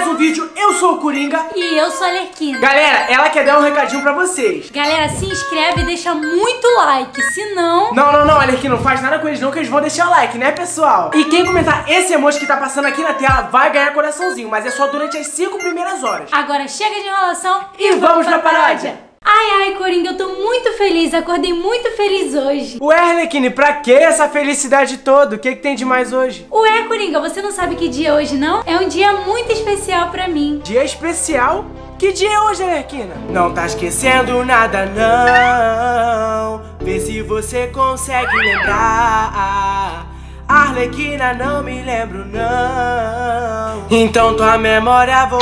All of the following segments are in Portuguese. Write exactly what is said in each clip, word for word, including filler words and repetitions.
mais um vídeo. Eu sou o Coringa. E eu sou a Arlequina. Galera, ela quer dar um recadinho pra vocês. Galera, se inscreve e deixa muito like, senão... Não, não, não, Arlequina, não faz nada com eles não, que eles vão deixar like, né, pessoal? E quem comentar esse emoji que tá passando aqui na tela vai ganhar coraçãozinho, mas é só durante as cinco primeiras horas. Agora chega de enrolação e, e vamos pra paródia. Ai, ai, Coringa, eu tô muito feliz, acordei muito feliz hoje. Ué, Arlequina, pra que essa felicidade toda? O que, que tem de mais hoje? Ué, Coringa, você não sabe que dia é hoje, não? É um dia muito especial pra mim. Dia especial? Que dia é hoje, Arlequina? Não tá esquecendo nada, não. Vê se você consegue lembrar. Arlequina, não me lembro, não. Então tua memória vou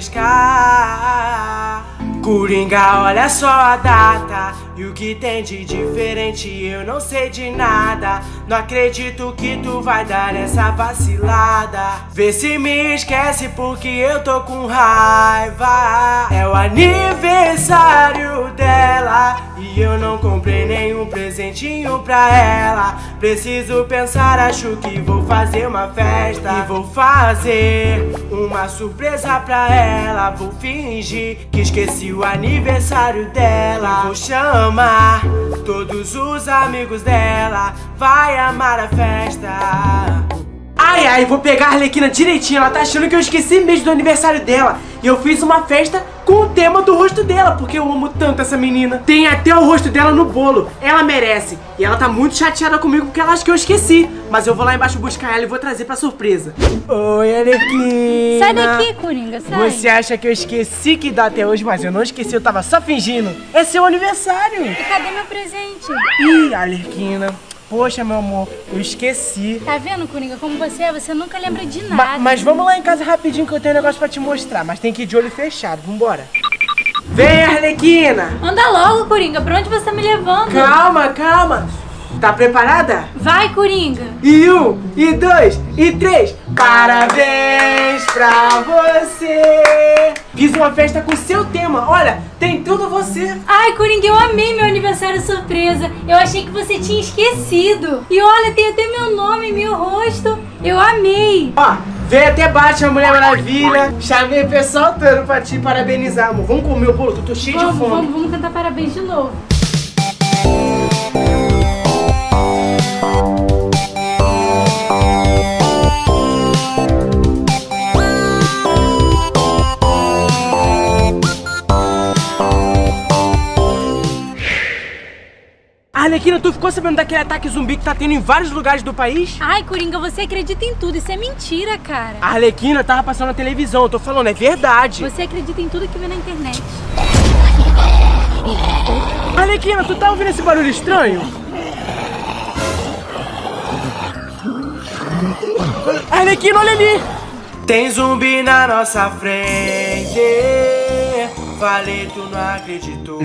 refrescar. Coringa, olha só a data e o que tem de diferente, eu não sei de nada. Não acredito que tu vai dar essa vacilada. Vê se me esquece porque eu tô com raiva. É o aniversário dela e eu não comprei nenhum presentinho pra ela. Preciso pensar, acho que vou fazer uma festa e vou fazer uma surpresa pra ela. Vou fingir que esqueci o aniversário dela. Vou chamar todos os amigos dela. Vai amar a festa. Ai, ai, vou pegar a Arlequina direitinho. Ela tá achando que eu esqueci mesmo do aniversário dela. E eu fiz uma festa com o tema do rosto dela, porque eu amo tanto essa menina. Tem até o rosto dela no bolo. Ela merece. E ela tá muito chateada comigo porque ela acha que eu esqueci. Mas eu vou lá embaixo buscar ela e vou trazer pra surpresa. Oi, Arlequina. Sai daqui, Coringa, sai. Você acha que eu esqueci que dá até hoje, mas eu não esqueci, eu tava só fingindo. É seu aniversário. E cadê meu presente? Ih, Arlequina. Poxa, meu amor, eu esqueci. Tá vendo, Coringa, como você é? Você nunca lembra de nada. Ma mas vamos lá em casa rapidinho que eu tenho um negócio pra te mostrar. Mas tem que ir de olho fechado, vambora. Vem, Arlequina. Anda logo, Coringa, pra onde você tá me levando? Calma, calma. Tá preparada? Vai, Coringa. E um, e dois, e três. Parabéns pra você. Fiz uma festa com o seu tema. Olha, tem tudo você. Ai, Coringa, eu amei meu aniversário surpresa. Eu achei que você tinha esquecido. E olha, tem até meu nome e meu rosto. Eu amei. Ó, veio até Batman, Mulher Maravilha. Chamei o pessoal todo pra te parabenizar, amor. Vamos comer o bolo, que eu tô cheio vamos, de fome. Vamos, vamos cantar parabéns de novo. Arlequina, tu ficou sabendo daquele ataque zumbi que tá tendo em vários lugares do país? Ai, Coringa, você acredita em tudo, isso é mentira, cara. A Arlequina tava passando na televisão, eu tô falando, é verdade. Você acredita em tudo que vê na internet. Arlequina, tu tá ouvindo esse barulho estranho? Arlequina, olha ali! Tem zumbi na nossa frente. Falei, tu não acreditou.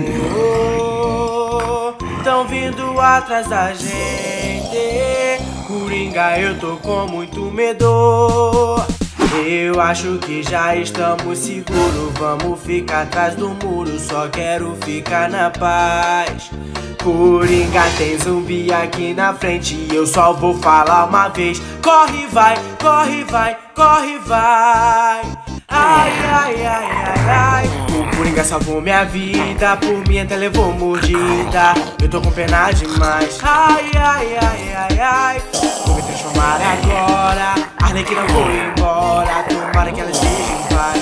Tão vindo atrás da gente. Coringa, eu tô com muito medo. Eu acho que já estamos seguros. Vamos ficar atrás do muro. Só quero ficar na paz. Coringa, tem zumbi aqui na frente e eu só vou falar uma vez. Corre, vai, corre, vai, corre, vai. Ai, ai, ai, ai, ai. O Coringa salvou minha vida, por mim até levou mordida. Eu tô com pena demais. Ai, ai, ai, ai, ai. Vou me transformar agora. A Arlequina vou embora. Tomara que ela esteja em paz.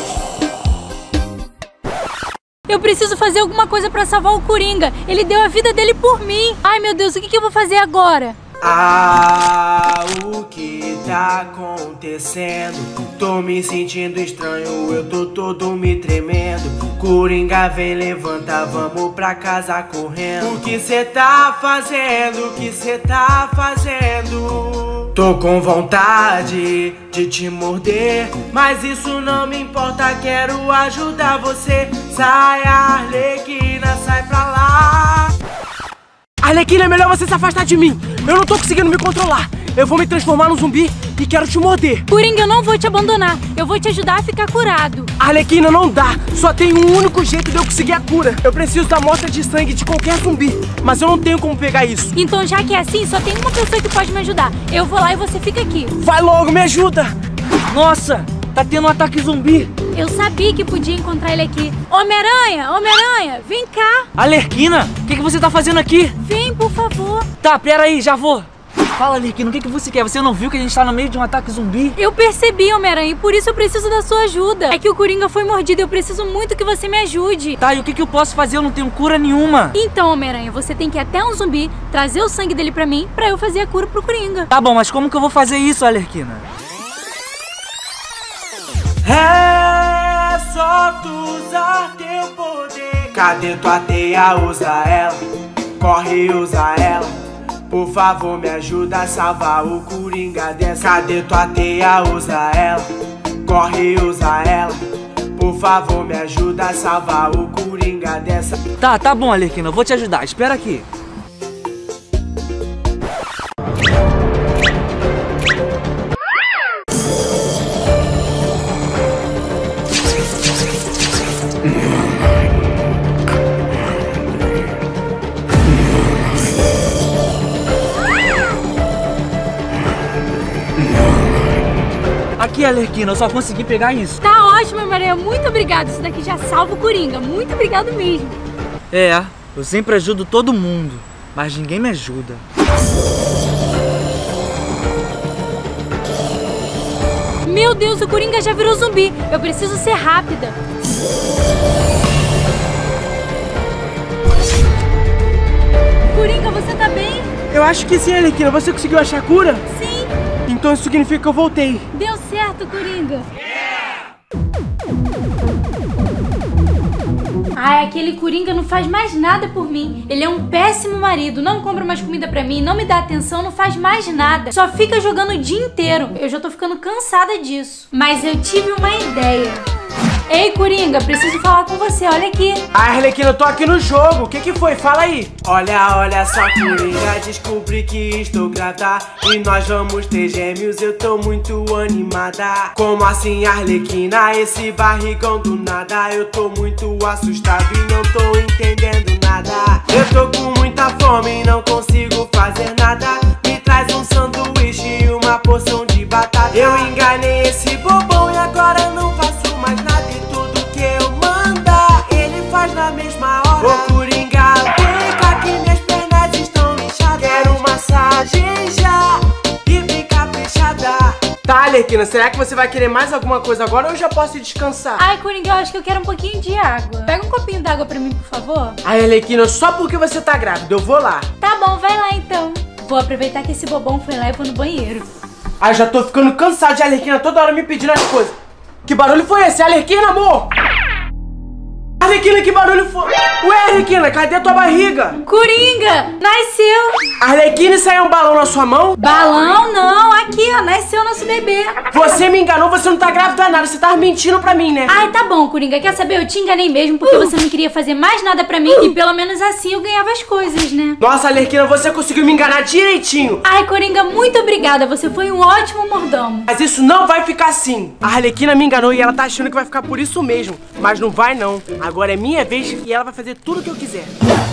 Eu preciso fazer alguma coisa pra salvar o Coringa. Ele deu a vida dele por mim. Ai, meu Deus, o que, que eu vou fazer agora? Ah, o que tá acontecendo? Tô me sentindo estranho, eu tô todo me tremendo. Coringa, vem, levanta, vamos pra casa correndo. O que cê tá fazendo? O que cê tá fazendo? Tô com vontade de te morder, mas isso não me importa, quero ajudar você. Sai, Arlequina, sai pra lá. Arlequina, é melhor você se afastar de mim. Eu não tô conseguindo me controlar. Eu vou me transformar num zumbi e quero te morder. Coringa, eu não vou te abandonar. Eu vou te ajudar a ficar curado. Arlequina, não dá. Só tem um único jeito de eu conseguir a cura. Eu preciso da amostra de sangue de qualquer zumbi, mas eu não tenho como pegar isso. Então, já que é assim, só tem uma pessoa que pode me ajudar. Eu vou lá e você fica aqui. Vai logo, me ajuda. Nossa, tá tendo um ataque zumbi. Eu sabia que podia encontrar ele aqui. Homem-Aranha, Homem-Aranha, vem cá. Arlequina, o que, que você tá fazendo aqui? Vem, por favor. Tá, pera aí, já vou. Fala, Arlequina, o que, que você quer? Você não viu que a gente tá no meio de um ataque zumbi? Eu percebi, Homem-Aranha, e por isso eu preciso da sua ajuda. É que o Coringa foi mordido e eu preciso muito que você me ajude. Tá, e o que, que eu posso fazer? Eu não tenho cura nenhuma. Então, Homem-Aranha, você tem que ir até um zumbi, trazer o sangue dele pra mim, pra eu fazer a cura pro Coringa. Tá bom, mas como que eu vou fazer isso, Arlequina? É só tu usar teu poder. Cadê tua teia? Usa ela. Corre, usa ela. Por favor, me ajuda a salvar o Coringa dessa. Cadê tua teia? Usa ela. Corre, usa ela. Por favor, me ajuda a salvar o Coringa dessa. Tá, tá bom, Arlequina, eu vou te ajudar. Espera aqui. Aqui, Arlequina, eu só consegui pegar isso. Tá ótimo, Homem-Aranha. Muito obrigado. Isso daqui já salva o Coringa. Muito obrigado mesmo. É, eu sempre ajudo todo mundo, mas ninguém me ajuda. Meu Deus, o Coringa já virou zumbi. Eu preciso ser rápida. Coringa, você tá bem? Eu acho que sim, Arlequina. Você conseguiu achar a cura? Sim. Então isso significa que eu voltei. Deu certo, Coringa. Ai, aquele Coringa não faz mais nada por mim. Ele é um péssimo marido, não compra mais comida pra mim, não me dá atenção, não faz mais nada. Só fica jogando o dia inteiro. Eu já tô ficando cansada disso. Mas eu tive uma ideia. Ei, Coringa, preciso falar com você, olha aqui. Ah, Arlequina, eu tô aqui no jogo. O que que foi? Fala aí. Olha, olha só, Coringa, descobri que estou grávida e nós vamos ter gêmeos, eu tô muito animada. Como assim, Arlequina, esse barrigão do nada? Eu tô muito assustado e não tô entendendo nada. Eu tô com muita fome e não consigo fazer nada. Me traz um sanduíche e uma porção de batata. Eu enganei esse bobão e agora não faço mais nada. Na mesma hora, ô Coringa, vem cá que minhas pernas estão inchadas. Quero massagem já e bem caprichada. Tá, Arlequina, será que você vai querer mais alguma coisa agora ou eu já posso ir descansar? Ai, Coringa, eu acho que eu quero um pouquinho de água. Pega um copinho d'água pra mim, por favor. Ai, Arlequina, só porque você tá grávida, eu vou lá. Tá bom, vai lá então. Vou aproveitar que esse bobão foi lá e vou no banheiro. Ai, já tô ficando cansado de Arlequina toda hora me pedindo as coisas. Que barulho foi esse? Arlequina, amor? Arlequina, que barulho foi? Ué, Arlequina, cadê a tua barriga? Coringa, nasceu. Arlequina, saiu um balão na sua mão? Balão não, aqui ó, nasceu nosso bebê. Você me enganou, você não tá grávida nada, você tava mentindo pra mim, né? Ai, tá bom, Coringa, quer saber? Eu te enganei mesmo porque você não queria fazer mais nada pra mim e pelo menos assim eu ganhava as coisas, né? Nossa, Arlequina, você conseguiu me enganar direitinho. Ai, Coringa, muito obrigada, você foi um ótimo mordomo. Mas isso não vai ficar assim. A Arlequina me enganou e ela tá achando que vai ficar por isso mesmo. Mas não vai não, agora é minha vez e ela vai fazer tudo o que eu quiser.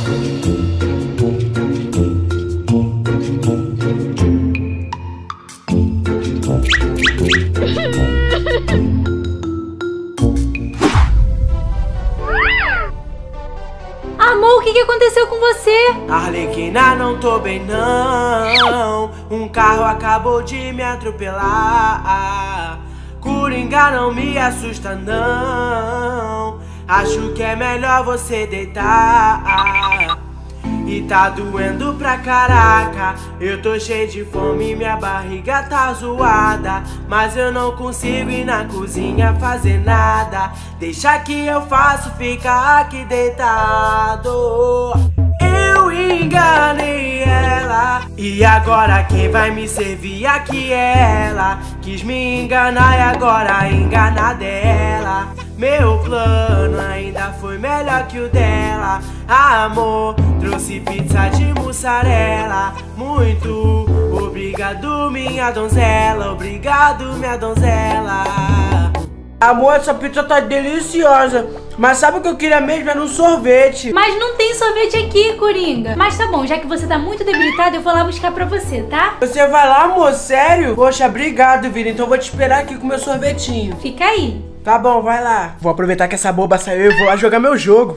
Amor, o que, que aconteceu com você? Arlequina, não tô bem não. Um carro acabou de me atropelar. Coringa, não me assusta não. Acho que é melhor você deitar. E tá doendo pra caraca. Eu tô cheio de fome, minha barriga tá zoada. Mas eu não consigo ir na cozinha fazer nada. Deixa que eu faço, fica aqui deitado. Eu enganei ela e agora quem vai me servir aqui é ela. Quis me enganar e agora enganada é ela. Meu plano ainda foi melhor que o dela. Amor, trouxe pizza de mussarela. Muito obrigado, minha donzela. Obrigado, minha donzela. Amor, essa pizza tá deliciosa. Mas sabe o que eu queria mesmo? Era um sorvete. Mas não tem sorvete aqui, Coringa. Mas tá bom, já que você tá muito debilitado, eu vou lá buscar pra você, tá? Você vai lá, amor? Sério? Poxa, obrigado, Vira. Então eu vou te esperar aqui com meu sorvetinho. Fica aí. Tá bom, vai lá. Vou aproveitar que essa boba saiu e vou lá jogar meu jogo.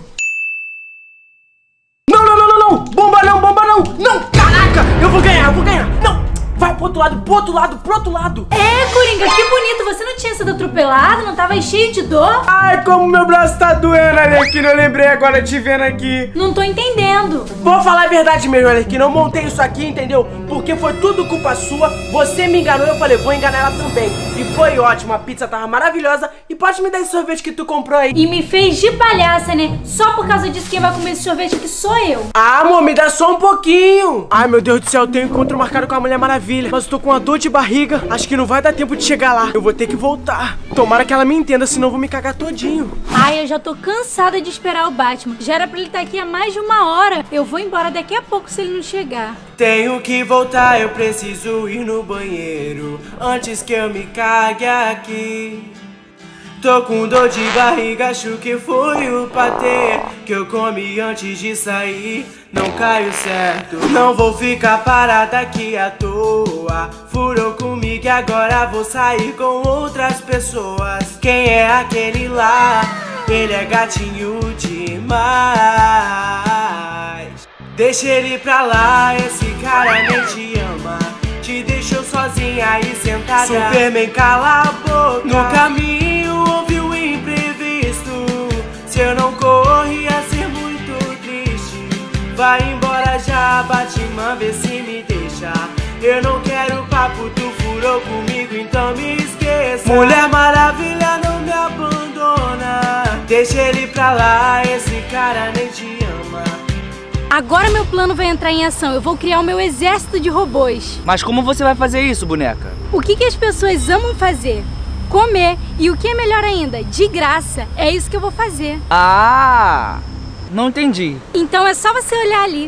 Não, não, não, não, não! Bomba não, bomba não! Não! Caraca! Eu vou ganhar, eu vou ganhar! Não! Vai pro outro lado, pro outro lado, pro outro lado! É, Coringa, que bonito! Você não tinha sido atropelado? Não tava cheio de dor? Ai, como meu braço tá doendo, Arlequina. Eu lembrei agora te vendo aqui. Não tô entendendo. Vou falar a verdade mesmo, Arlequina. Eu montei isso aqui, entendeu? Porque foi tudo culpa sua. Você me enganou, eu falei, vou enganar ela também. E foi ótimo, a pizza tava maravilhosa. E pode me dar esse sorvete que tu comprou aí. E me fez de palhaça, né? Só por causa disso quem vai comer esse sorvete aqui sou eu. Ah, amor, me dá só um pouquinho. Ai, meu Deus do céu, eu tenho encontro marcado com a Mulher Maravilha. Mas eu tô com uma dor de barriga. Acho que não vai dar tempo de chegar lá. Eu vou ter que voltar. Tomara que ela me entenda, senão eu vou me cagar todinho. Ai, eu já tô cansada de esperar o Batman. Já era pra ele estar aqui há mais de uma hora. Eu vou embora daqui a pouco se ele não chegar. Tenho que voltar, eu preciso ir no banheiro antes que eu me cague aqui. Tô com dor de barriga, acho que foi o patê que eu comi antes de sair. Não caio certo, não vou ficar parada aqui à toa. Furou comigo e agora vou sair com outras pessoas. Quem é aquele lá? Ele é gatinho demais. Deixa ele pra lá, esse cara nem te ama. Te deixou sozinha aí sentada. Superman, cala a boca. No caminho houve um imprevisto. Se eu não corro ia ser muito triste. Vai embora já, Batman, vê se me deixa. Eu não quero papo, tu furou comigo, então me esqueça. Mulher Maravilha, não me abandona. Deixa ele pra lá, esse cara nem te ama. Agora meu plano vai entrar em ação. Eu vou criar o meu exército de robôs. Mas como você vai fazer isso, boneca? O que, que as pessoas amam fazer? Comer. E o que é melhor ainda? De graça. É isso que eu vou fazer. Ah! Não entendi. Então é só você olhar ali.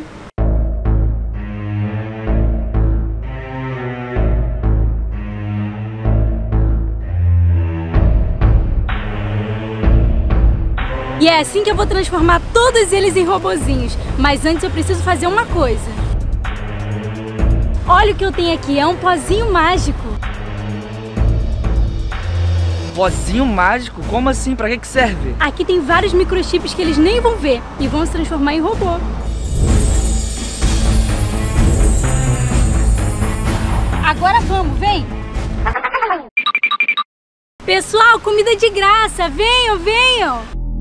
E é assim que eu vou transformar todos eles em robozinhos. Mas antes eu preciso fazer uma coisa. Olha o que eu tenho aqui, é um pozinho mágico. Pozinho mágico? Como assim? Pra que que serve? Aqui tem vários microchips que eles nem vão ver e vão se transformar em robô. Agora vamos, vem! Pessoal, comida de graça! Venham, venham!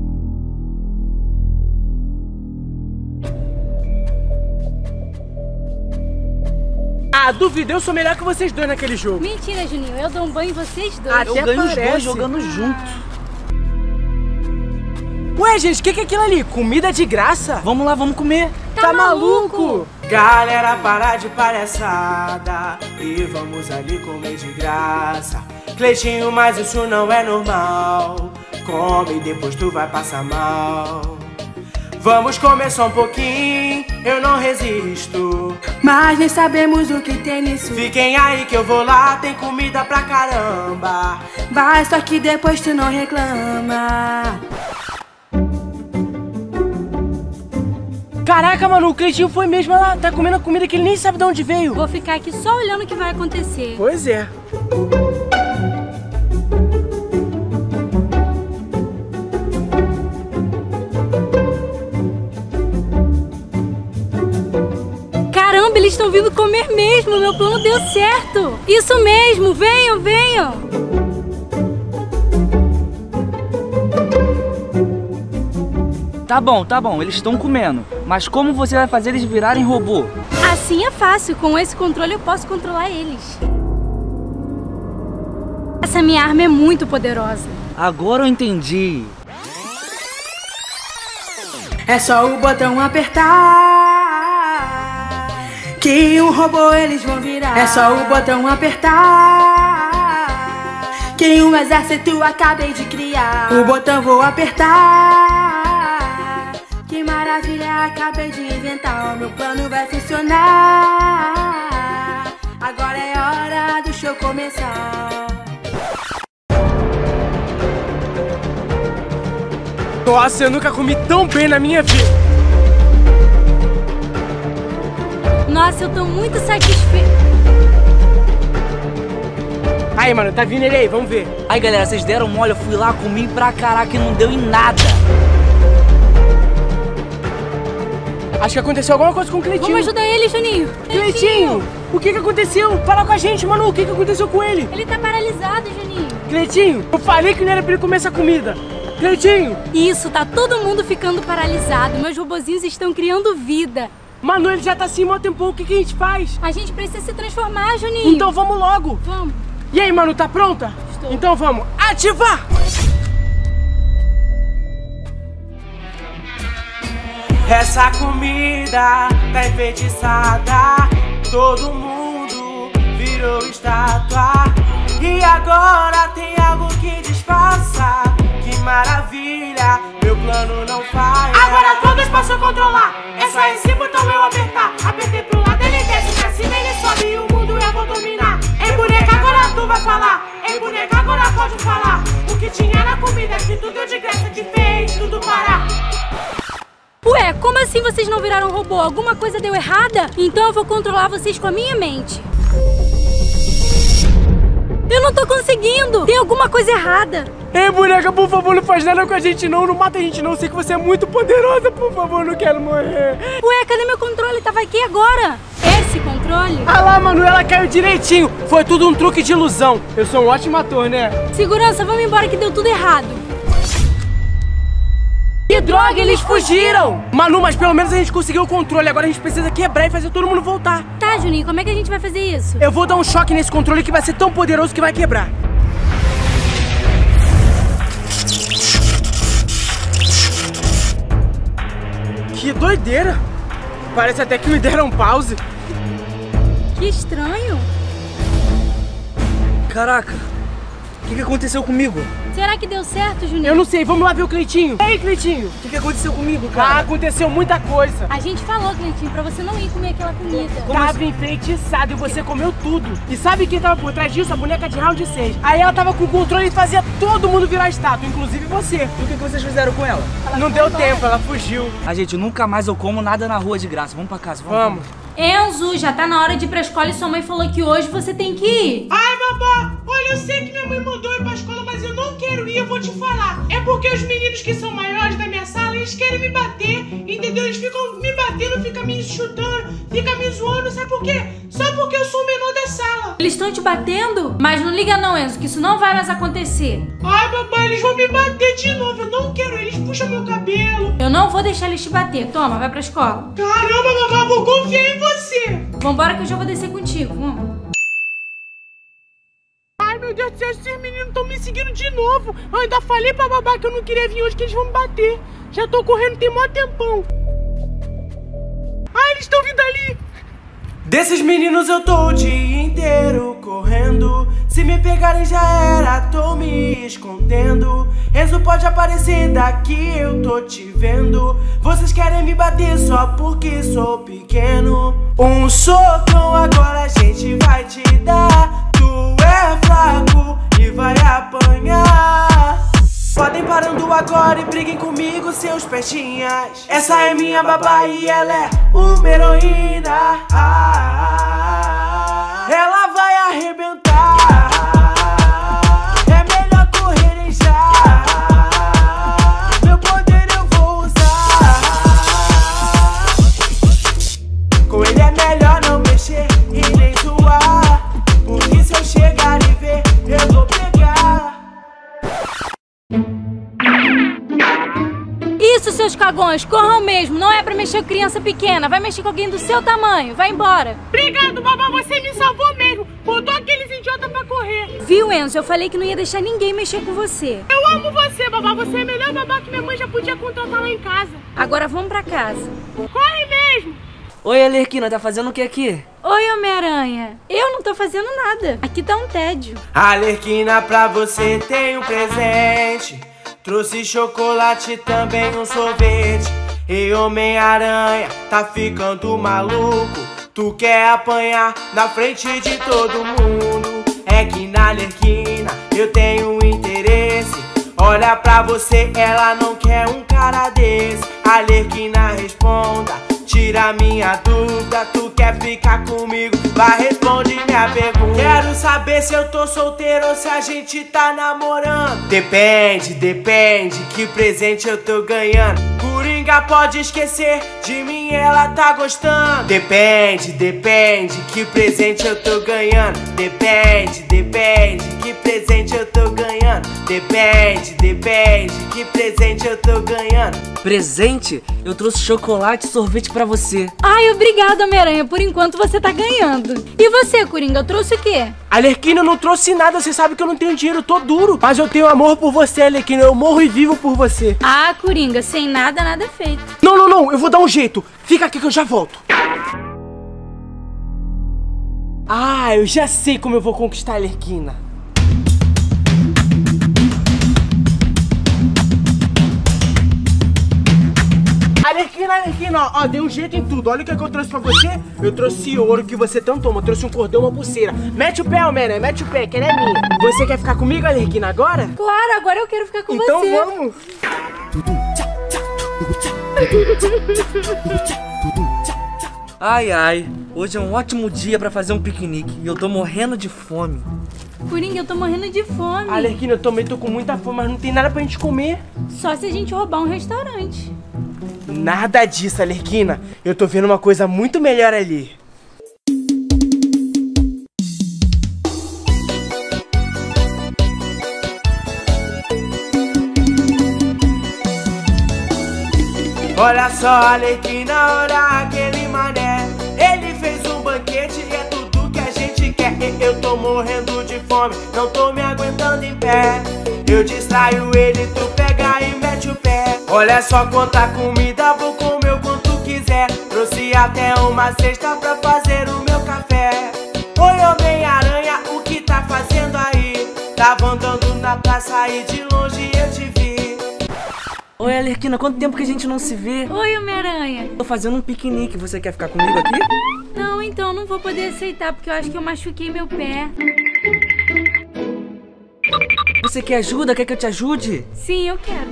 Ah, duvido, eu sou melhor que vocês dois naquele jogo. Mentira, Juninho, eu dou um banho em vocês dois. Até Eu ganho os parece. dois jogando junto. Ué, gente, o que, que é aquilo ali? Comida de graça? Vamos lá, vamos comer. Tá maluco? Galera, para de palhaçada e vamos ali comer de graça. Cleitinho, mas isso não é normal. Come, depois tu vai passar mal. Vamos comer só um pouquinho, eu não resisto. Mas nem sabemos o que tem nisso. Fiquem aí que eu vou lá, tem comida pra caramba. Vai, só que depois tu não reclama. Caraca, mano, o Cleitinho foi mesmo lá. Tá comendo comida que ele nem sabe de onde veio. Vou ficar aqui só olhando o que vai acontecer. Pois é. Caramba, eles estão vindo comer mesmo. Meu plano deu certo. Isso mesmo, venham, venham. Tá bom, tá bom, eles estão comendo. Mas como você vai fazer eles virarem robô? Assim é fácil, com esse controle eu posso controlar eles. Essa minha arma é muito poderosa. Agora eu entendi. É só o botão apertar que um robô eles vão virar. É só o botão apertar que um exército acabei de criar. O botão vou apertar, que maravilha acabei de inventar. O meu plano vai funcionar. Agora é hora do show começar. Nossa, eu nunca comi tão bem na minha vida. Nossa, eu tô muito satisfeita. Aí, mano, tá vindo ele aí, vamos ver. Aí, galera, vocês deram mole, eu fui lá, comi pra caraca e não deu em nada. Acho que aconteceu alguma coisa com o Cleitinho. Vamos ajudar ele, Juninho. Cleitinho, o que que aconteceu? Fala com a gente, mano, o que que aconteceu com ele? Ele tá paralisado, Juninho. Cleitinho, eu falei que não era pra ele comer essa comida. Cleitinho. Isso, tá todo mundo ficando paralisado. Meus robozinhos estão criando vida. Mano, ele já tá assim há um tempão, o que que a gente faz? A gente precisa se transformar, Juninho. Então vamos logo. Vamos. E aí, mano, tá pronta? Estou. Então vamos ativar! Essa comida tá enfeitiçada, todo mundo virou estátua. E agora tem algo que disfarça, que maravilha, meu plano não falha. Agora todos possam controlar, é só esse botão eu apertar. Apertei pro lado, ele desce, pra cima ele sobe e o mundo eu vou dominar. Ei, boneca, agora tu vai falar. Ei, boneca, agora pode falar. O que tinha na comida, que tudo deu de graça, que fez tudo parar. Ué, como assim vocês não viraram robô? Alguma coisa deu errada? Então eu vou controlar vocês com a minha mente. Eu não tô conseguindo! Tem alguma coisa errada! Ei, boneca, por favor, não faz nada com a gente não, não mata a gente não, eu sei que você é muito poderosa, por favor, não quero morrer. Ué, cadê meu controle? Tava aqui agora! Esse controle? Ah lá, mano, ela caiu direitinho, foi tudo um truque de ilusão. Eu sou um ótimo ator, né? Segurança, vamos embora que deu tudo errado. Que droga, eles fugiram! Manu, mas pelo menos a gente conseguiu o controle, agora a gente precisa quebrar e fazer todo mundo voltar. Tá, Juninho, como é que a gente vai fazer isso? Eu vou dar um choque nesse controle que vai ser tão poderoso que vai quebrar. Que doideira! Parece até que me deram pause. Que estranho. Caraca, o que que aconteceu comigo? Será que deu certo, Juninho? Eu não sei, vamos lá ver o Cleitinho. Ei, Cleitinho! O que que aconteceu comigo, Ah, cara? aconteceu muita coisa. A gente falou, Cleitinho, pra você não ir comer aquela comida. Tava enfeitiçado e você comeu tudo. E sabe quem tava por trás disso? A boneca de round seis. Aí ela tava com o controle e fazia todo mundo virar estátua, inclusive você. E o que que vocês fizeram com ela? Não deu tempo, ela fugiu. Ah, gente, nunca mais eu como nada na rua de graça. Vamos pra casa, vamos. Vamos. Enzo, já tá na hora de ir pra escola e sua mãe falou que hoje você tem que ir. Ai, babá, olha, eu sei que minha mãe mandou ir pra escola, mas eu não quero ir, eu vou te falar. É porque os meninos que são maiores da minha sala, eles querem me bater, entendeu? Eles ficam me batendo, ficam me chutando, ficam me zoando, sabe por quê? Só porque eu sou o menor da sala. Eles estão te batendo? Mas não liga não, Enzo, que isso não vai mais acontecer. Ai, babá, eles vão me bater de novo, eu não quero, eles puxam meu cabelo. Eu não vou deixar eles te bater. Toma, vai pra escola. Caramba, babá, vou confiar em você. Vambora que eu já vou descer contigo, vamos. Ai, meu Deus do céu, esses meninos estão me seguindo de novo. Eu ainda falei pra babá que eu não queria vir hoje, que eles vão me bater. Já tô correndo tem mó tempão. Ai, eles estão vindo ali. Desses meninos eu tô o dia inteiro correndo. Se me pegarem já era, tô me escondendo. Enzo pode aparecer daqui, eu tô te vendo. Vocês querem me bater só porque sou pequeno. Um socão agora a gente vai te dar. Tu é fraco e vai apanhar. Podem parando agora e briguem comigo, seus peixinhas. Essa é minha babá e ela é uma heroína. Ah, ela vai arrebentar. É melhor correrem já. Meu poder eu vou usar. Com ele é melhor não mexer e nem zoar, porque se eu chegar e ver, eu vou pegar. Isso, seus cagões, corram mesmo. Não é pra mexer com criança pequena. Vai mexer com alguém do seu tamanho. Vai embora. Obrigado, babá, você me salvou mesmo. Botou aqueles idiotas pra correr. Viu, Enzo? Eu falei que não ia deixar ninguém mexer com você. Eu amo você, babá. Você é a melhor babá que minha mãe já podia contratar lá em casa. Agora vamos pra casa. Corre mesmo. Oi, Alerquina, tá fazendo o que aqui? Oi, Homem-Aranha. Eu não tô fazendo nada. Aqui tá um tédio. Alerquina, pra você tem um presente. Trouxe chocolate, também um sorvete. E Homem-Aranha, tá ficando maluco. Tu quer apanhar na frente de todo mundo. É que na Alerquina eu tenho interesse. Olha pra você, ela não quer um cara desse. Alerquina, responda, tira minha dúvida, tu quer ficar comigo? Vai, responde minha pergunta. Quero saber se eu tô solteiro ou se a gente tá namorando. Depende, depende, que presente eu tô ganhando. Coringa pode esquecer, de mim ela tá gostando. Depende, depende, que presente eu tô ganhando. Depende, depende, que presente eu tô ganhando. Depende, depende, que presente eu tô ganhando. Presente? Eu trouxe chocolate e sorvete pra você. Ai, obrigada, Homem-Aranha. Por enquanto você tá ganhando. E você, Coringa, trouxe o quê? Arlequina, eu não trouxe nada, você sabe que eu não tenho dinheiro, eu tô duro. Mas eu tenho amor por você, Arlequina, eu morro e vivo por você. Ah, Coringa, sem nada, nada é feito. Não, não, não, eu vou dar um jeito. Fica aqui que eu já volto. Ah, eu já sei como eu vou conquistar a Arlequina. Arlequina, Arlequina, ó, ó, dei um jeito em tudo. Olha o que, é que eu trouxe pra você. Eu trouxe ouro que você tanto ama. Eu trouxe um cordão, uma pulseira. Mete o pé, Homem-Aranha, mete o pé, que ela é minha. Você quer ficar comigo, Arlequina, agora? Claro, agora eu quero ficar com então você. Então vamos. Ai, ai, hoje é um ótimo dia pra fazer um piquenique e eu tô morrendo de fome. Coringa, eu tô morrendo de fome. Arlequina, eu também tô com muita fome, mas não tem nada pra gente comer. Só se a gente roubar um restaurante. Nada disso, Arlequina. Eu tô vendo uma coisa muito melhor ali. Olha só, Arlequina, olha aquele mané. Ele fez um banquete e é tudo que a gente quer. Eu tô morrendo de fome, não tô me aguentando em pé. Eu distraio ele, tu pega e mete o pé. Olha só quanta comida, vou comer o quanto quiser. Trouxe até uma cesta pra fazer o meu café. Oi, Homem-Aranha, o que tá fazendo aí? Tava andando na praça e de longe eu te vi. Oi, Arlequina, quanto tempo que a gente não se vê? Oi, Homem-Aranha. Tô fazendo um piquenique, você quer ficar comigo aqui? Não, então não vou poder aceitar, porque eu acho que eu machuquei meu pé. Você quer ajuda? Quer que eu te ajude? Sim, eu quero.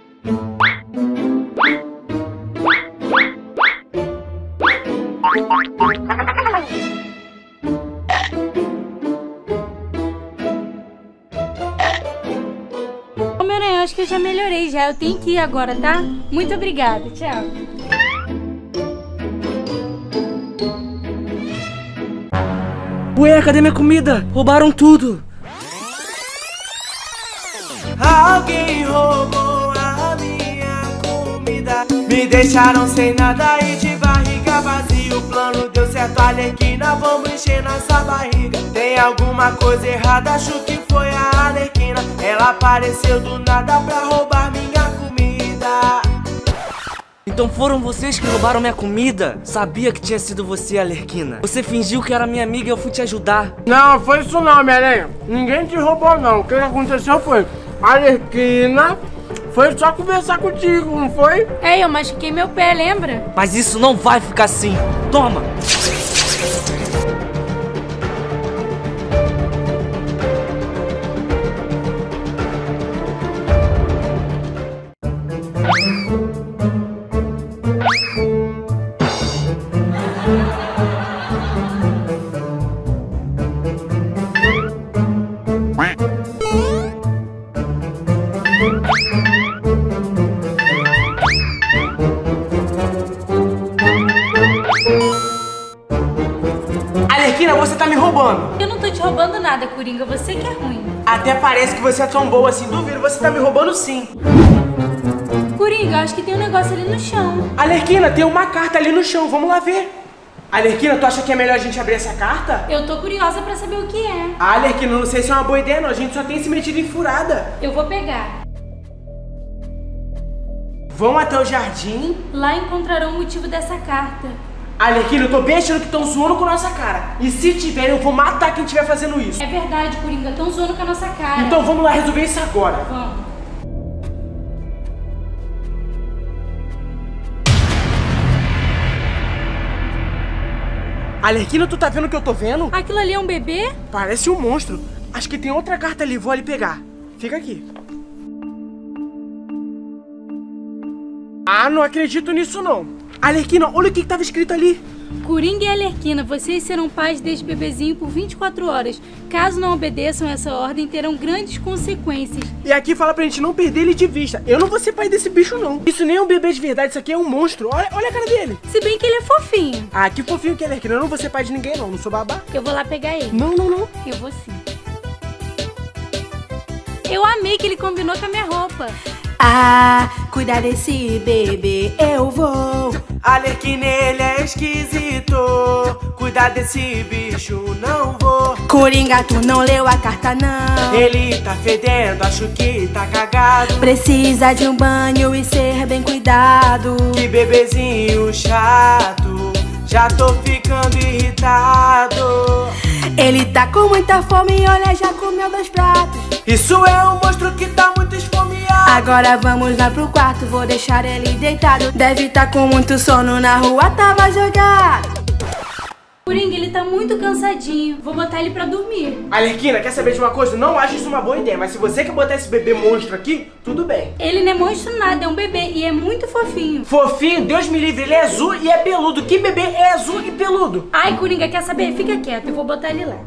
Homem-Aranha, acho que eu já melhorei já. Eu tenho que ir agora, tá? Muito obrigada. Tchau. Ué, cadê minha comida? Roubaram tudo. Alguém roubou a minha comida. Me deixaram sem nada e de barriga vazia. O plano deu certo, Arlequina, vamos encher nossa barriga. Tem alguma coisa errada, acho que foi a Arlequina. Ela apareceu do nada pra roubar minha comida. Então foram vocês que roubaram minha comida? Sabia que tinha sido você, Arlequina. Você fingiu que era minha amiga e eu fui te ajudar. Não, foi isso não, Homem-Aranha. Ninguém te roubou não. O que aconteceu foi... Arlequina foi só conversar contigo, não foi? É, eu machuquei meu pé, lembra? Mas isso não vai ficar assim. Toma! Arlequina, você tá me roubando. Eu não tô te roubando nada, Coringa. Você que é ruim. Até parece que você é tão boa assim. Duvido, você tá me roubando sim. Coringa, acho que tem um negócio ali no chão. Arlequina, tem uma carta ali no chão. Vamos lá ver. Arlequina, tu acha que é melhor a gente abrir essa carta? Eu tô curiosa pra saber o que é. Ah, Arlequina, não sei se é uma boa ideia não. A gente só tem se metido em furada. Eu vou pegar. Vão até o jardim. Lá encontrarão o motivo dessa carta. Arlequina, eu tô bem achando que estão zoando com a nossa cara. E se tiverem, eu vou matar quem estiver fazendo isso. É verdade, Coringa. Estão zoando com a nossa cara. Então vamos lá resolver isso agora. Vamos. Arlequina, tu tá vendo o que eu tô vendo? Aquilo ali é um bebê? Parece um monstro. Acho que tem outra carta ali, vou ali pegar. Fica aqui. Ah, não acredito nisso não. Arlequina, olha o que que tava escrito ali. Coringa e Arlequina, vocês serão pais deste bebezinho por vinte e quatro horas. Caso não obedeçam essa ordem, terão grandes consequências. E aqui fala pra gente não perder ele de vista. Eu não vou ser pai desse bicho, não. Isso nem é um bebê de verdade, isso aqui é um monstro. Olha, olha a cara dele. Se bem que ele é fofinho. Ah, que fofinho que ele é, Arlequina. Eu não vou ser pai de ninguém, não. Não sou babá. Eu vou lá pegar ele. Não, não, não. Eu vou sim. Eu amei que ele combinou com a minha roupa. Ah, cuidar desse bebê eu vou. Arlequina, ele é esquisito. Cuidar desse bicho, não vou. Coringa, tu não leu a carta não. Ele tá fedendo, acho que tá cagado. Precisa de um banho e ser bem cuidado. Que bebezinho chato. Já tô ficando irritado. Ele tá com muita fome e olha, já comeu dois pratos. Isso é um monstro que tá muito esfomeado. Agora vamos lá pro quarto, vou deixar ele deitado. Deve tá com muito sono, na rua tava jogado. Coringa, ele tá muito cansadinho. Vou botar ele pra dormir. Arlequina, quer saber de uma coisa? Não acho isso uma boa ideia, mas se você quer botar esse bebê monstro aqui, tudo bem. Ele não é monstro nada, é um bebê e é muito fofinho. Fofinho, Deus me livre, ele é azul e é peludo. Que bebê é azul e peludo? Ai, Coringa, quer saber? Fica quieto, eu vou botar ele lá.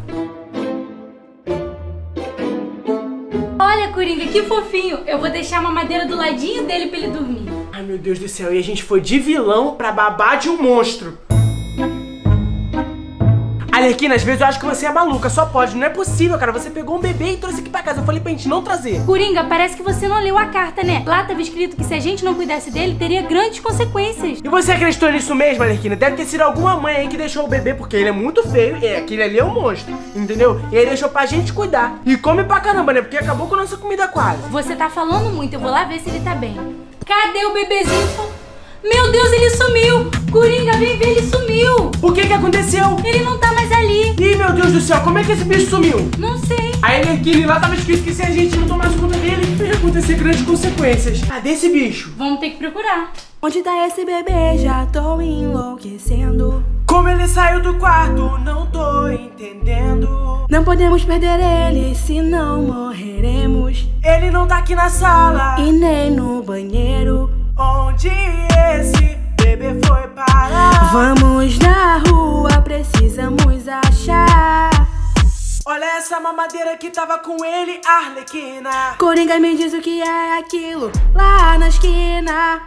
Olha, Coringa, que fofinho. Eu vou deixar uma madeira do ladinho dele pra ele dormir. Ai, meu Deus do céu, e a gente foi de vilão pra babá de um monstro. Arlequina, às vezes eu acho que você é maluca, só pode. Não é possível, cara. Você pegou um bebê e trouxe aqui pra casa. Eu falei pra gente não trazer. Coringa, parece que você não leu a carta, né? Lá tava escrito que se a gente não cuidasse dele, teria grandes consequências. E você acreditou nisso mesmo, Arlequina? Deve ter sido alguma mãe aí que deixou o bebê, porque ele é muito feio. E aquele ali é um monstro, entendeu? E aí deixou pra gente cuidar. E come pra caramba, né? Porque acabou com a nossa comida quase. Você tá falando muito, eu vou lá ver se ele tá bem. Cadê o bebezinho? Meu Deus, ele sumiu! Coringa, vem ver, ele sumiu! O que que aconteceu? Ele não tá mais ali! Ih, meu Deus do céu, como é que esse bicho sumiu? Não sei! A Arlequina, lá tava escrito que se a gente não tomasse conta dele, ia acontecer grandes consequências. Cadê esse bicho? Vamos ter que procurar. Onde tá esse bebê? Já tô enlouquecendo. Como ele saiu do quarto, não tô entendendo. Não podemos perder ele, senão morreremos. Ele não tá aqui na sala E nem no banheiro. Onde esse bebê foi parar? Vamos na rua, precisamos achar. Olha essa mamadeira que tava com ele, Arlequina. Coringa, me diz o que é aquilo lá na esquina.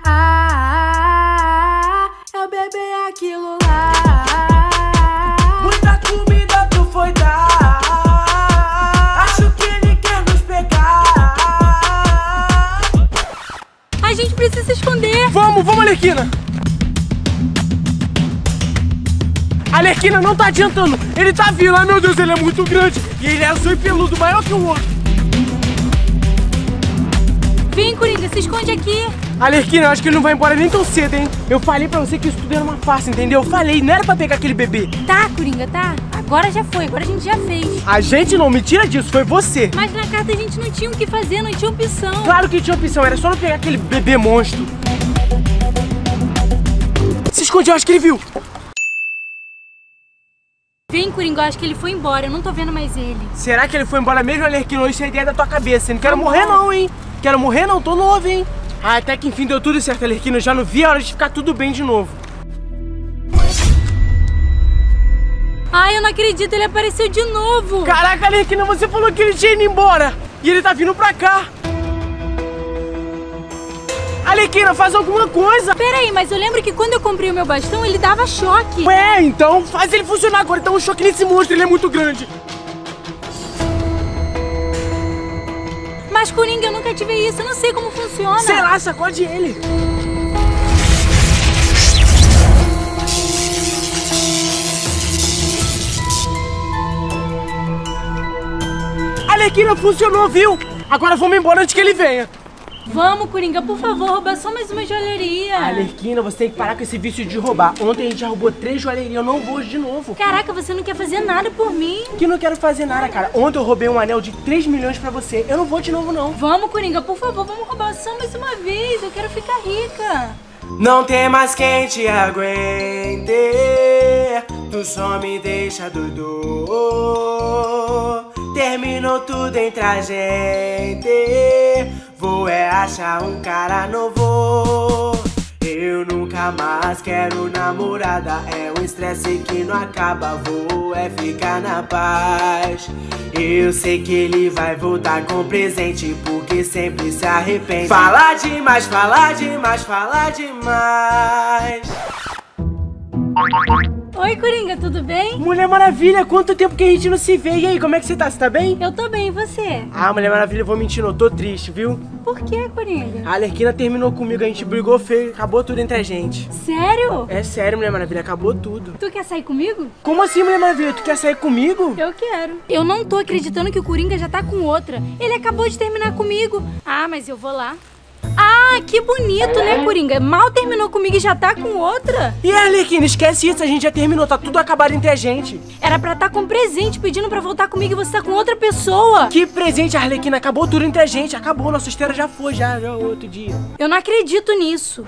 Ah, é o bebê aquilo lá. Muita comida tu foi dar. Acho que ele quer nos pegar. A gente precisa se esconder. Vamos, vamos, Arlequina. Arlequina, não tá adiantando. Ele tá vindo. Ai, meu Deus, ele é muito grande. E ele é azul e peludo, maior que o outro. Vem, Coringa, se esconde aqui. Arlequina, eu acho que ele não vai embora nem tão cedo, hein? Eu falei pra você que isso tudo era uma farsa, entendeu? Eu falei, não era pra pegar aquele bebê. Tá, Coringa, tá. Agora já foi, agora a gente já fez. A gente não, me tira disso, foi você. Mas na carta a gente não tinha o que fazer, não tinha opção. Claro que tinha opção, era só não pegar aquele bebê monstro. Se esconde, eu acho que ele viu. Vem, Coringa, eu acho que ele foi embora, eu não tô vendo mais ele. Será que ele foi embora mesmo, Arlequina? Isso é ideia da tua cabeça. Eu não quero morrer não, hein? Quero morrer não, tô novo, hein? Ah, até que enfim deu tudo certo, Arlequina. Eu já não vi a hora de ficar tudo bem de novo. Ai, eu não acredito, ele apareceu de novo. Caraca, Arlequina, você falou que ele tinha ido embora. E ele tá vindo pra cá. Arlequina, faz alguma coisa. Peraí, mas eu lembro que quando eu comprei o meu bastão, ele dava choque. Ué, então faz ele funcionar agora. Dá um choque nesse monstro, ele é muito grande. Mas, Coringa, eu nunca tive isso, eu não sei como funciona. Sei lá, sacode ele. Arlequina, funcionou, viu? Agora vamos embora antes que ele venha. Vamos, Coringa, por favor, rouba só mais uma joalheria. Arlequina, você tem que parar com esse vício de roubar. Ontem a gente já roubou três joalherias, eu não vou hoje de novo. Caraca, você não quer fazer nada por mim? Que não quero fazer nada, cara. Ontem eu roubei um anel de três milhões pra você. Eu não vou de novo, não. Vamos, Coringa, por favor, vamos roubar só mais uma vez. Eu quero ficar rica. Não tem mais quem te aguente. Tu só me deixa doido. Terminou tudo entre a gente. Vou é achar um cara novo. Eu nunca mais quero namorada. É um estresse que não acaba. Vou é ficar na paz. Eu sei que ele vai voltar com presente, porque sempre se arrepende. Fala demais, fala demais, fala demais. Oi, Coringa, tudo bem? Mulher Maravilha, quanto tempo que a gente não se vê. E aí, como é que você tá? Você tá bem? Eu tô bem, e você? Ah, Mulher Maravilha, eu vou mentir, não, eu tô triste, viu? Por que, Coringa? A Arlequina terminou comigo, a gente brigou feio, acabou tudo entre a gente. Sério? É sério, Mulher Maravilha, acabou tudo. Tu quer sair comigo? Como assim, Mulher Maravilha? Tu quer sair comigo? Eu quero. Eu não tô acreditando que o Coringa já tá com outra. Ele acabou de terminar comigo. Ah, mas eu vou lá. Ah, que bonito, né, Coringa? Mal terminou comigo e já tá com outra. E a Arlequina, esquece isso, a gente já terminou, tá tudo acabado entre a gente. Era pra tá com presente pedindo pra voltar comigo e você tá com outra pessoa. Que presente, Arlequina, acabou tudo entre a gente, acabou, nossa história já foi, já, já outro dia. Eu não acredito nisso.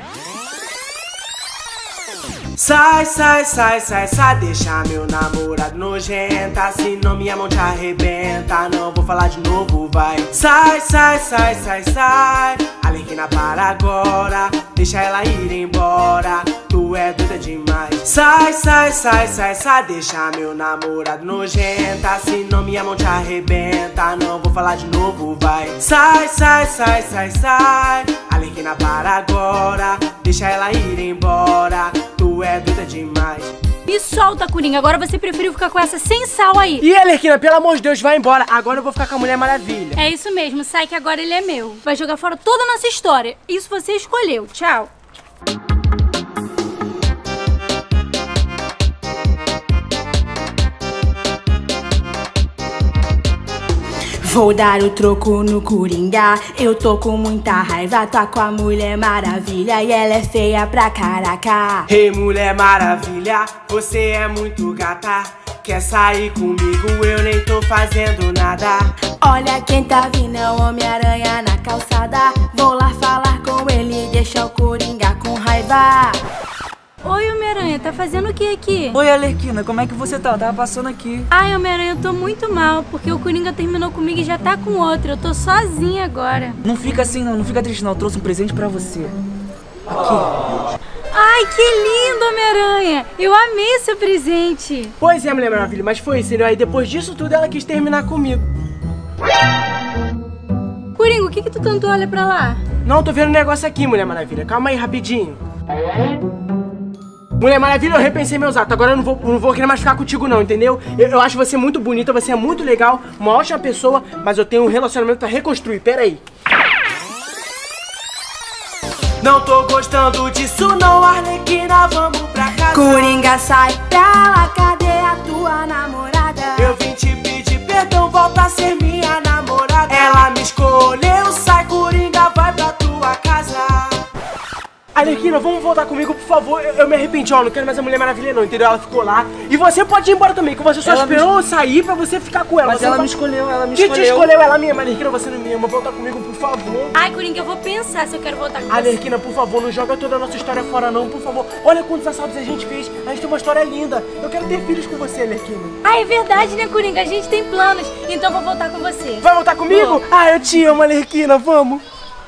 Sai, sai, sai, sai, sai, deixa meu namorado nojenta. Senão minha mão te arrebenta. Não vou falar de novo, vai. Sai, sai, sai, sai, sai. Arlequina, para agora. Deixa ela ir embora. Tu é doida demais. Sai, sai, sai, sai, sai, deixa meu namorado nojenta. Senão minha mão te arrebenta. Não vou falar de novo, vai. Sai, sai, sai, sai, sai. Arlequina, para agora. Deixa ela ir embora. Tu é doida demais. Me solta, Coringa. Agora você preferiu ficar com essa sem sal aí. E Arlequina, pelo amor de Deus, vai embora. Agora eu vou ficar com a Mulher Maravilha. É isso mesmo. Sai que agora ele é meu. Vai jogar fora toda a nossa história. Isso você escolheu. Tchau. Vou dar o troco no Coringa. Eu tô com muita raiva. Tô com a Mulher Maravilha e ela é feia pra caraca. Ei, Mulher Maravilha, você é muito gata. Quer sair comigo? Eu nem tô fazendo nada. Olha quem tá vindo, é o Homem-Aranha na calçada. Vou lá falar com ele e deixar o Coringa com raiva. Oi, Homem-Aranha, tá fazendo o que aqui? Oi, Arlequina, como é que você tá? Eu tava passando aqui. Ai, Homem-Aranha, eu tô muito mal, porque o Coringa terminou comigo e já tá com outra. Eu tô sozinha agora. Não fica assim não, não fica triste não. Eu trouxe um presente pra você. Aqui. Ai, que lindo, Homem-Aranha! Eu amei seu presente. Pois é, Mulher Maravilha, mas foi isso, entendeu? Aí depois disso tudo ela quis terminar comigo. Coringa, o que que tu tanto olha pra lá? Não, tô vendo um negócio aqui, Mulher Maravilha. Calma aí, rapidinho. Mulher Maravilha, eu repensei meus atos. Agora eu não vou, não vou querer mais ficar contigo não, entendeu? Eu, eu acho você muito bonita, você é muito legal, uma ótima pessoa, mas eu tenho um relacionamento pra reconstruir, pera aí. Não tô gostando disso não, Arlequina, vamos pra casa. Coringa, sai pra lá, cadê a tua namorada? Eu vim te pedir perdão, volta a ser minha namorada. Ela me escolheu, sai Coringa, vai pra tua casa. Arlequina, vamos voltar comigo, por favor. Eu, eu me arrependi, ó, não quero mais a Mulher Maravilha não, entendeu? Ela ficou lá. E você pode ir embora também, que você só Ela esperou me... eu sair pra você ficar com ela. Mas você ela não me vai... escolheu, ela me Que escolheu. te escolheu? Ela me ama, Arlequina, você não me ama. Volta comigo, por favor. Ai, Coringa, eu vou pensar se eu quero voltar com você. Arlequina, por favor, não joga toda a nossa história fora não, por favor. Olha quantos assaltos a gente fez. A gente tem uma história linda. Eu quero ter filhos com você, Arlequina. Ah, é verdade, né, Coringa? A gente tem planos, então eu vou voltar com você. Vai voltar comigo? Vou. Ah, eu te amo, Arlequina, vamos.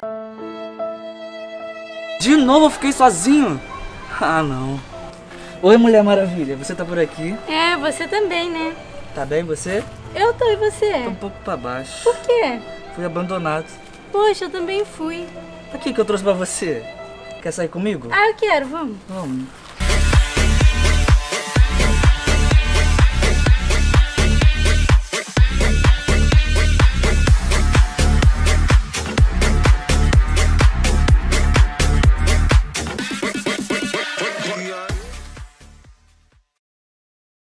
De novo eu fiquei sozinho? Ah, não. Oi, Mulher Maravilha, você tá por aqui? É, você também, né? Tá bem você? Eu tô, e você? Tô um pouco pra baixo. Por quê? Fui abandonado. Poxa, eu também fui. Aqui que eu trouxe pra você. Quer sair comigo? Ah, eu quero, vamos. Vamos.